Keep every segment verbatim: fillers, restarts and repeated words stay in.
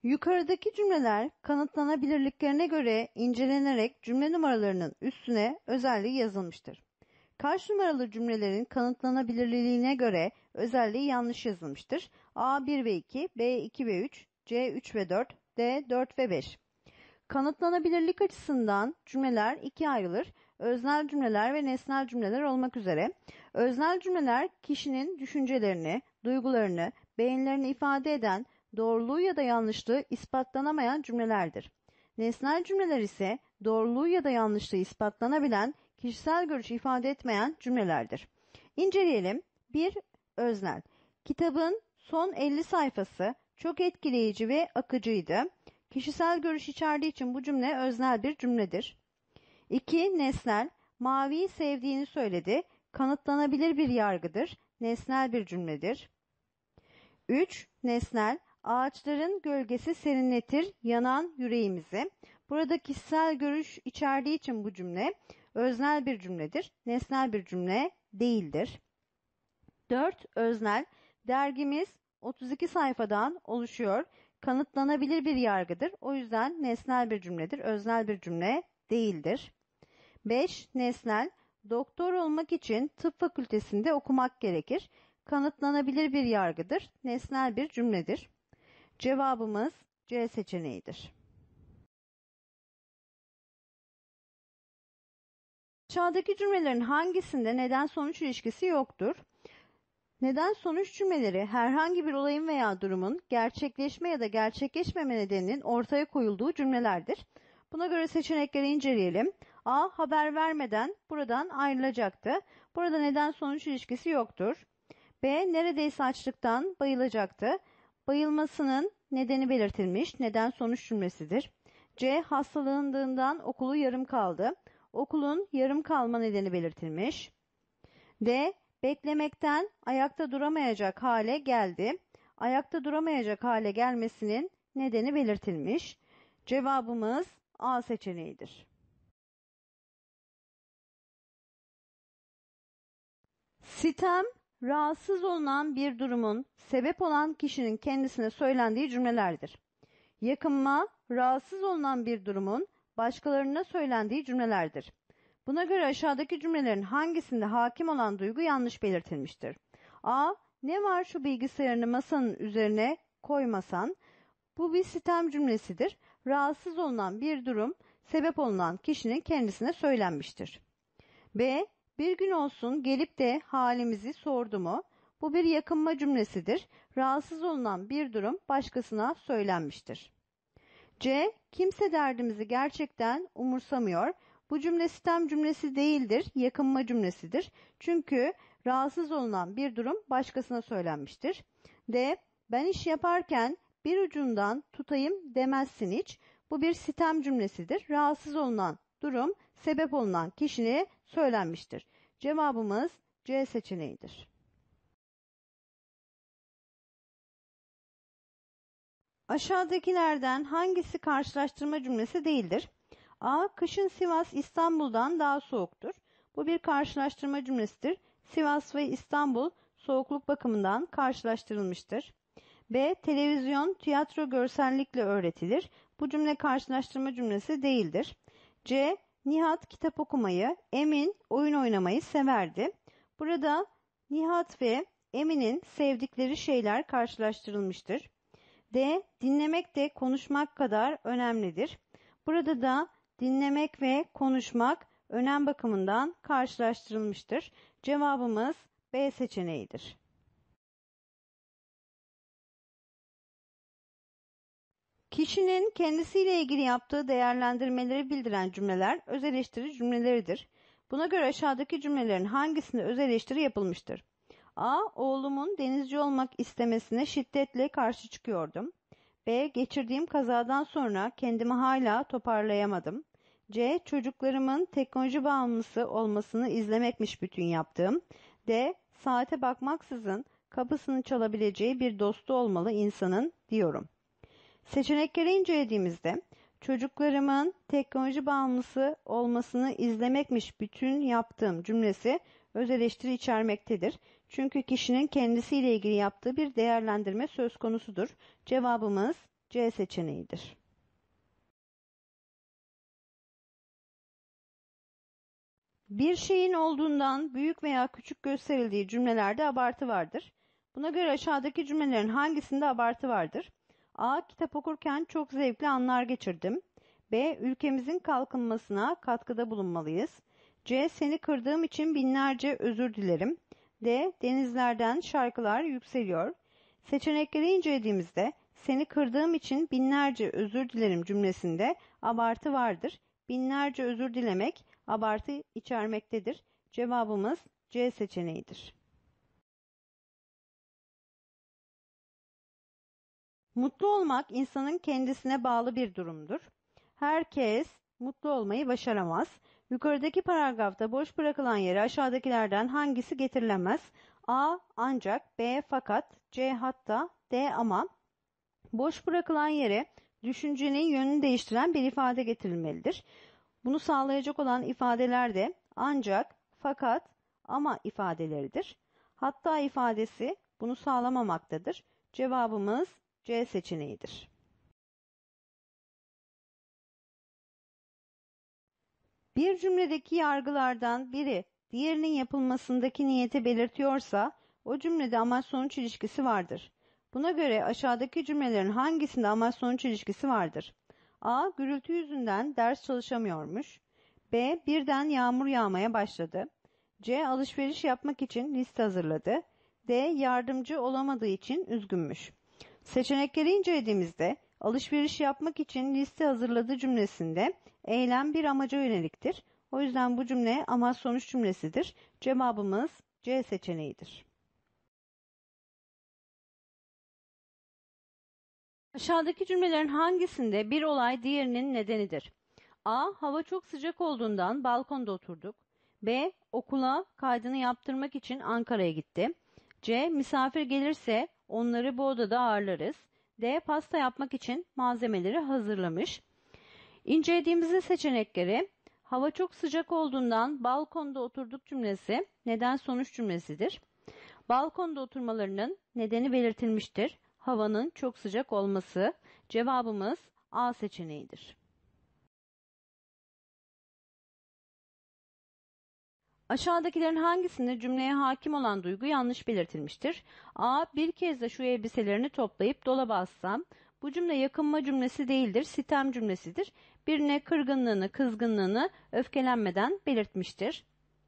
Yukarıdaki cümleler kanıtlanabilirliklerine göre incelenerek cümle numaralarının üstüne özelliği yazılmıştır. Karşı numaralı cümlelerin kanıtlanabilirliğine göre özelliği yanlış yazılmıştır. A bir ve iki, B iki ve üç, C üç ve dört, D dört ve beş. Kanıtlanabilirlik açısından cümleler ikiye ayrılır. Öznel cümleler ve nesnel cümleler olmak üzere. Öznel cümleler kişinin düşüncelerini, duygularını, beğenilerini ifade eden, doğruluğu ya da yanlışlığı ispatlanamayan cümlelerdir. Nesnel cümleler ise doğruluğu ya da yanlışlığı ispatlanabilen, kişisel görüşü ifade etmeyen cümlelerdir. İnceleyelim. bir. Öznel. Kitabın son elli sayfası çok etkileyici ve akıcıydı. Kişisel görüş içerdiği için bu cümle öznel bir cümledir. iki. Nesnel. Maviyi sevdiğini söyledi. Kanıtlanabilir bir yargıdır. Nesnel bir cümledir. üç. Nesnel. Ağaçların gölgesi serinletir yanan yüreğimizi. Burada kişisel görüş içerdiği için bu cümle öznel bir cümledir. Nesnel bir cümle değildir. dört. Öznel. Dergimiz otuz iki sayfadan oluşuyor. Kanıtlanabilir bir yargıdır. O yüzden nesnel bir cümledir. Öznel bir cümle değildir. beş. Nesnel. Doktor olmak için tıp fakültesinde okumak gerekir. Kanıtlanabilir bir yargıdır. Nesnel bir cümledir. Cevabımız C seçeneğidir. Aşağıdaki cümlelerin hangisinde neden-sonuç ilişkisi yoktur? Neden-sonuç cümleleri herhangi bir olayın veya durumun gerçekleşme ya da gerçekleşmeme nedeninin ortaya koyulduğu cümlelerdir. Buna göre seçenekleri inceleyelim. A. Haber vermeden buradan ayrılacaktı. Burada neden-sonuç ilişkisi yoktur. B. Neredeyse açlıktan bayılacaktı. Bayılmasının nedeni belirtilmiş. Neden-sonuç cümlesidir. C. Hastalandığından okulu yarım kaldı. Okulun yarım kalma nedeni belirtilmiş. D. Beklemekten ayakta duramayacak hale geldi. Ayakta duramayacak hale gelmesinin nedeni belirtilmiş. Cevabımız A seçeneğidir. Sitem, rahatsız olunan bir durumun sebep olan kişinin kendisine söylendiği cümlelerdir. Yakınma, rahatsız olunan bir durumun başkalarına söylendiği cümlelerdir. Buna göre aşağıdaki cümlelerin hangisinde hakim olan duygu yanlış belirtilmiştir? A. Ne var şu bilgisayarını masanın üzerine koymasan? Bu bir sitem cümlesidir. Rahatsız olunan bir durum sebep olunan kişinin kendisine söylenmiştir. B. Bir gün olsun gelip de halimizi sordu mu? Bu bir yakınma cümlesidir. Rahatsız olunan bir durum başkasına söylenmiştir. C. Kimse derdimizi gerçekten umursamıyor. Bu cümle sitem cümlesi değildir, yakınma cümlesidir. Çünkü rahatsız olunan bir durum başkasına söylenmiştir. D. Ben iş yaparken bir ucundan tutayım demezsin hiç. Bu bir sitem cümlesidir. Rahatsız olunan durum sebep olunan kişiye söylenmiştir. Cevabımız C seçeneğidir. Aşağıdakilerden hangisi karşılaştırma cümlesi değildir? A. Kışın Sivas İstanbul'dan daha soğuktur. Bu bir karşılaştırma cümlesidir. Sivas ve İstanbul soğukluk bakımından karşılaştırılmıştır. B. Televizyon tiyatro görsellikle öğretilir. Bu cümle karşılaştırma cümlesi değildir. C. Nihat kitap okumayı, Emin oyun oynamayı severdi. Burada Nihat ve Emin'in sevdikleri şeyler karşılaştırılmıştır. D. Dinlemek de konuşmak kadar önemlidir. Burada da dinlemek ve konuşmak önem bakımından karşılaştırılmıştır. Cevabımız B seçeneğidir. Kişinin kendisiyle ilgili yaptığı değerlendirmeleri bildiren cümleler öz eleştiri cümleleridir. Buna göre aşağıdaki cümlelerin hangisinde öz eleştiri yapılmıştır? A. Oğlumun denizci olmak istemesine şiddetle karşı çıkıyordum. B. Geçirdiğim kazadan sonra kendimi hala toparlayamadım. C. Çocuklarımın teknoloji bağımlısı olmasını izlemekmiş bütün yaptığım. D. Saate bakmaksızın kapısını çalabileceği bir dostu olmalı insanın diyorum. Seçenekleri incelediğimizde çocuklarımın teknoloji bağımlısı olmasını izlemekmiş bütün yaptığım cümlesi öz eleştiri içermektedir. Çünkü kişinin kendisiyle ilgili yaptığı bir değerlendirme söz konusudur. Cevabımız C seçeneğidir. Bir şeyin olduğundan büyük veya küçük gösterildiği cümlelerde abartı vardır. Buna göre aşağıdaki cümlelerin hangisinde abartı vardır? A. Kitap okurken çok zevkli anlar geçirdim. B. Ülkemizin kalkınmasına katkıda bulunmalıyız. C. Seni kırdığım için binlerce özür dilerim. D. Denizlerden şarkılar yükseliyor. Seçenekleri incelediğimizde seni kırdığım için binlerce özür dilerim cümlesinde abartı vardır. Binlerce özür dilemek abartı içermektedir. Cevabımız C seçeneğidir. Mutlu olmak insanın kendisine bağlı bir durumdur. Herkes mutlu olmayı başaramaz. Yukarıdaki paragrafta boş bırakılan yere aşağıdakilerden hangisi getirilemez? A. Ancak, B. Fakat, C. Hatta, D. Ama. Boş bırakılan yere düşüncenin yönünü değiştiren bir ifade getirilmelidir. Bunu sağlayacak olan ifadeler de ancak, fakat, ama ifadeleridir. Hatta ifadesi bunu sağlamamaktadır. Cevabımız C seçeneğidir. Bir cümledeki yargılardan biri diğerinin yapılmasındaki niyeti belirtiyorsa o cümlede amaç-sonuç ilişkisi vardır. Buna göre aşağıdaki cümlelerin hangisinde amaç-sonuç ilişkisi vardır? A. Gürültü yüzünden ders çalışamıyormuş. B. Birden yağmur yağmaya başladı. C. Alışveriş yapmak için liste hazırladı. D. Yardımcı olamadığı için üzgünmüş. Seçenekleri incelediğimizde alışveriş yapmak için liste hazırladığı cümlesinde eylem bir amaca yöneliktir. O yüzden bu cümle amaç sonuç cümlesidir. Cevabımız C seçeneğidir. Aşağıdaki cümlelerin hangisinde bir olay diğerinin nedenidir? A. Hava çok sıcak olduğundan balkonda oturduk. B. Okula kaydını yaptırmak için Ankara'ya gitti. C. Misafir gelirse onları bu odada ağırlarız. D. Pasta yapmak için malzemeleri hazırlamış. İncelediğimizde seçenekleri hava çok sıcak olduğundan balkonda oturduk cümlesi neden sonuç cümlesidir. Balkonda oturmalarının nedeni belirtilmiştir. Havanın çok sıcak olması. Cevabımız A seçeneğidir. Aşağıdakilerin hangisinde cümleye hakim olan duygu yanlış belirtilmiştir? A. Bir kez de şu elbiselerini toplayıp dolaba assam. Bu cümle yakınma cümlesi değildir, sitem cümlesidir. Birine kırgınlığını, kızgınlığını öfkelenmeden belirtmiştir.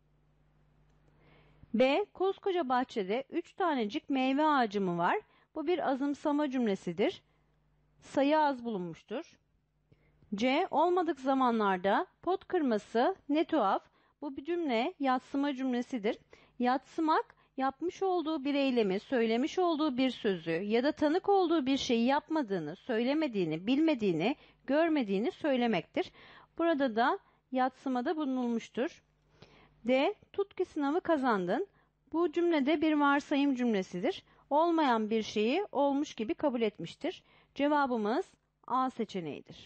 B. Koskoca bahçede üç tanecik meyve ağacı mı var? Bu bir azımsama cümlesidir. Sayı az bulunmuştur. C. Olmadık zamanlarda pot kırması ne tuhaf. Bu bir cümle yadsıma cümlesidir. Yadsımak yapmış olduğu bir eylemi, söylemiş olduğu bir sözü ya da tanık olduğu bir şeyi yapmadığını, söylemediğini, bilmediğini, görmediğini söylemektir. Burada da yadsımada bulunulmuştur. D. Tutki sınavı kazandın. Bu cümlede bir varsayım cümlesidir. Olmayan bir şeyi olmuş gibi kabul etmiştir. Cevabımız A seçeneğidir.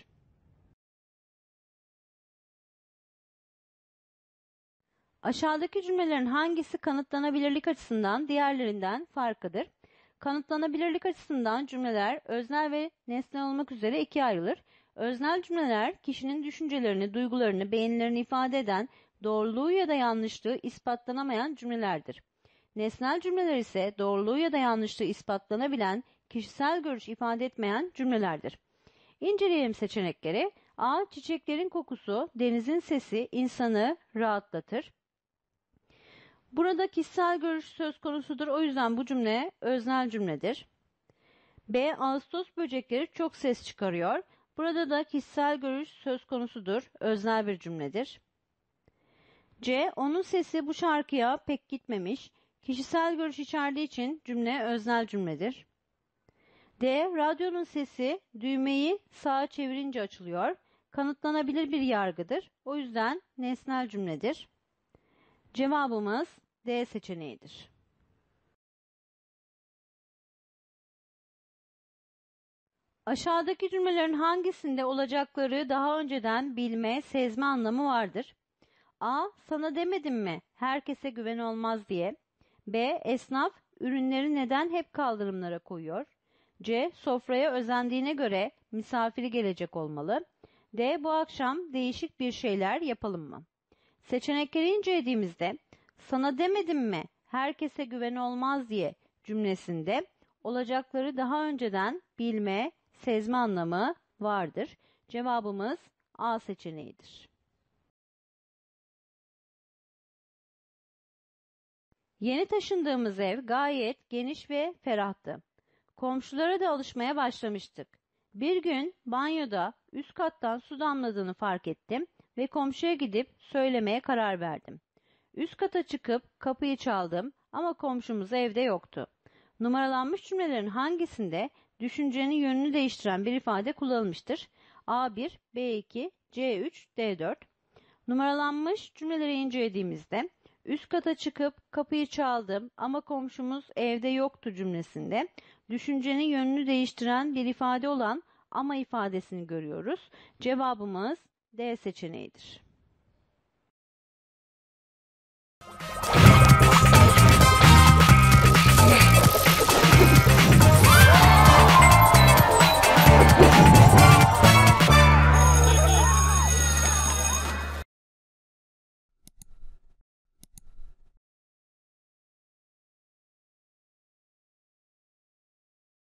Aşağıdaki cümlelerin hangisi kanıtlanabilirlik açısından diğerlerinden farklıdır? Kanıtlanabilirlik açısından cümleler öznel ve nesnel olmak üzere ikiye ayrılır. Öznel cümleler kişinin düşüncelerini, duygularını, beğenilerini ifade eden doğruluğu ya da yanlışlığı ispatlanamayan cümlelerdir. Nesnel cümleler ise doğruluğu ya da yanlışlığı ispatlanabilen, kişisel görüş ifade etmeyen cümlelerdir. İnceleyelim seçenekleri. A. Çiçeklerin kokusu, denizin sesi insanı rahatlatır. Burada kişisel görüş söz konusudur. O yüzden bu cümle öznel cümledir. B. Ağustos böcekleri çok ses çıkarıyor. Burada da kişisel görüş söz konusudur. Öznel bir cümledir. C. Onun sesi bu şarkıya pek gitmemiş. Kişisel görüş içerdiği için cümle öznel cümledir. D. Radyonun sesi düğmeyi sağa çevirince açılıyor. Kanıtlanabilir bir yargıdır. O yüzden nesnel cümledir. Cevabımız D seçeneğidir. Aşağıdaki cümlelerin hangisinde olacakları daha önceden bilme, sezme anlamı vardır? A. Sana demedim mi? Herkese güven olmaz diye. B. Esnaf ürünleri neden hep kaldırımlara koyuyor? C. Sofraya özendiğine göre misafiri gelecek olmalı. D. Bu akşam değişik bir şeyler yapalım mı? Seçenekleri incelediğimizde sana demedim mi herkese güven olmaz diye cümlesinde olacakları daha önceden bilme, sezme anlamı vardır. Cevabımız A seçeneğidir. Yeni taşındığımız ev gayet geniş ve ferahtı. Komşulara da alışmaya başlamıştık. Bir gün banyoda üst kattan su damladığını fark ettim ve komşuya gidip söylemeye karar verdim. Üst kata çıkıp kapıyı çaldım ama komşumuz evde yoktu. Numaralanmış cümlelerin hangisinde düşüncenin yönünü değiştiren bir ifade kullanılmıştır? A bir, B iki, C üç, D dört. Numaralanmış cümleleri incelediğimizde üst kata çıkıp kapıyı çaldım ama komşumuz evde yoktu cümlesinde düşüncenin yönünü değiştiren bir ifade olan ama ifadesini görüyoruz. Cevabımız D seçeneğidir.